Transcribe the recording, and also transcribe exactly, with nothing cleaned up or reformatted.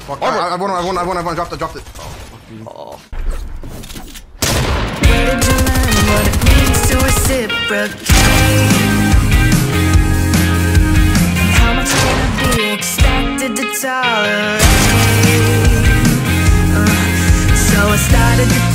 Fuck, I, I won, I won, I won, I won, dropped it, dropped it. Oh, fuck you. Oh. Where did you learn what it means to reciprocate? How much can I be expected to tolerate? Uh, so I started to